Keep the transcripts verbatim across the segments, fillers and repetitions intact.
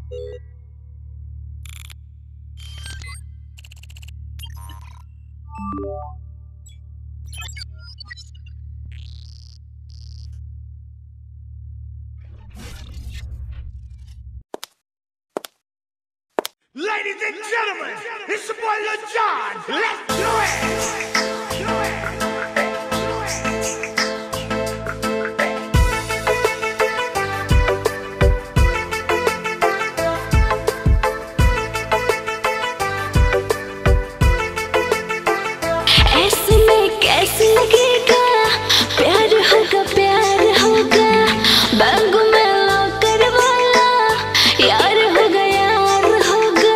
Ladies and gentlemen, it's your boy Lil Jon. Let's do it! ऐसे में कैसे लगेगा, प्यार होगा प्यार होगा, बागों में लॉकर वाला यार होगा यार होगा।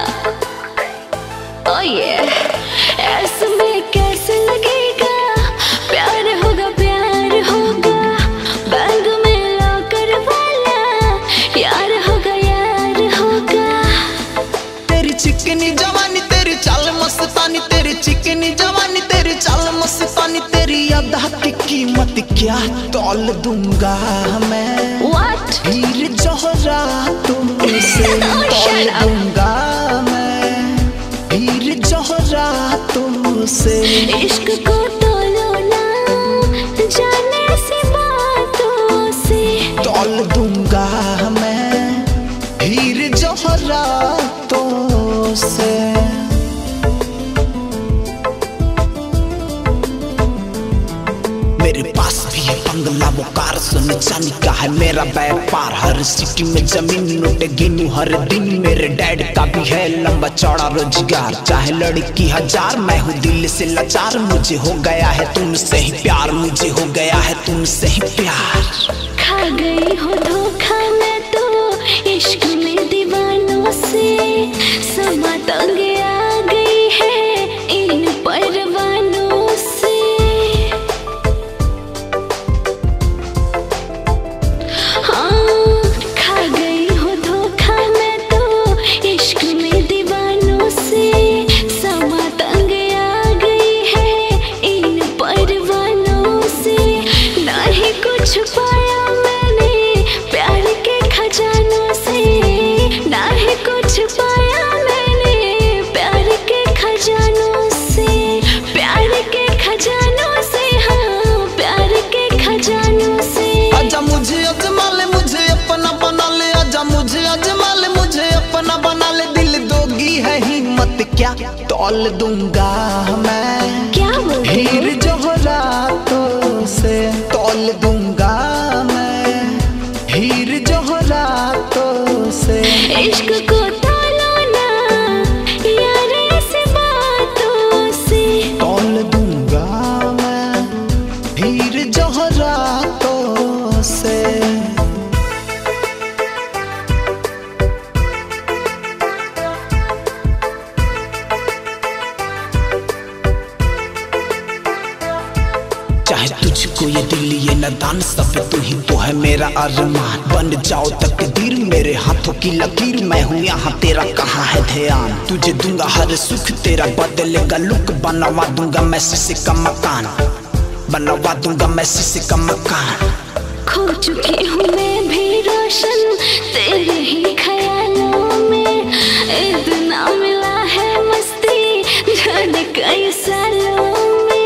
Oh yeah, ऐसे में कैसे लगेगा, प्यार होगा प्यार होगा, बागों में लॉकर वाला यार होगा यार होगा। तेरी चिकनी जवानी तेरी चाल मस्तानी, तेरी चिकनी जवानी तेरी चाल मस्तानी, तेरी अदा की कीमत क्या तौल दूंगा मैं। What? हीर जोहरा तुमसे तौल दूंगा मैं, हीर जोहरा तुमसे। इश्क को तोलो ना जाने से बातों से, तौल दूंगा मैं हीर जोहरा तुमसे। मेरे पास भी है बंगला वो कार, सोने चांदी का है मेरा व्यापार, हर सिटी में जमीन नोट गिनूं हर दिन। मेरे डैड का भी है लंबा चौड़ा रोजगार, चाहे लड़की हजार मैं हूँ दिल से लाचार। मुझे हो गया है तुमसे ही प्यार, मुझे हो गया है तुमसे ही प्यार। खा गई हो धोखा मैं तो इश्क में दीवानों से, समा तंग आ गई है इन परवानों से। हाँ, खा गई हो धोखा मैं तो इश्क में दीवानों से, समा तंग आ गई है इन परवानों से। ना ही कुछ पाया मैंने प्यार के खजानों से, ना ही कुछ पाया मैंने प्यार के खजानों से, प्यार के खजानों से, हाँ प्यार के खजानों से। आजा मुझे अजमा ले, मुझे अपना बना ले, आजा मुझे अजमा ले, मुझे अपना बना ले। दिल दोगी है हिम्मत क्या तौल दूंगा मैं। क्या बोल रहे हो? हीर जोहरा तो से तौल दूंगा मैं, हीर जोहरा तो से। इश्क को तोलो ना यार ऐसी बातों से, तौल दूंगा मैं हीर जोहरा तो से। चाहे तुझको ये दिल ये नदान, सब तू ही तो है मेरा अरमान। बन जाओ तकदीर मेरे हाथों की लकीर, मैं हूँ यहाँ तेरा कहाँ है ध्यान। तुझे दूंगा हर सुख तेरा बदलेगा लुक, बनवा दूंगा मैं शीशे का मकान, बनवा दूंगा मैं शीशे का मकान। खो चुकी हूँ मैं भी रोशन तेरे ही ख्यालों में, इतना मिला है मस्ती जाने कई सालों में।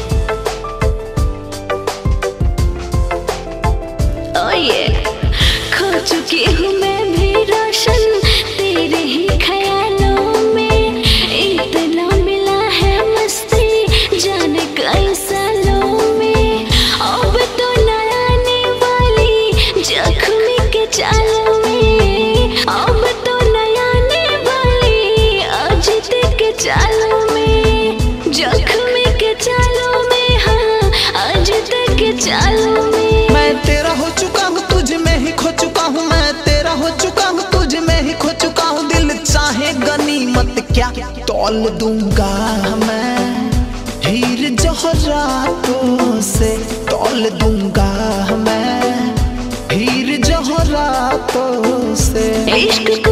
Oh yeah, खो चुकी हूँ मैं भी रोशन तेरे ही ख्यालों में, इतना मिला है मस्ती जाने कई सालों में। अब तो न आने वाली जख्मी के चालों में, अब तो न आने वाली अजित के चालों में, जख्मी के चालों में, हाँ अजित के चालों में। मैं तेरा हो चुका हूँ तुझ में ही खो चुका हूँ, मैं तेरा हो चुका हूँ तुझ में ही खो चुका हूँ। दिल चाहे गनीमत क्या तौल दूंगा मैं, हीर जोहरा तो से तौल दूंगा मैं, हीर जोहरा तो से। इश्क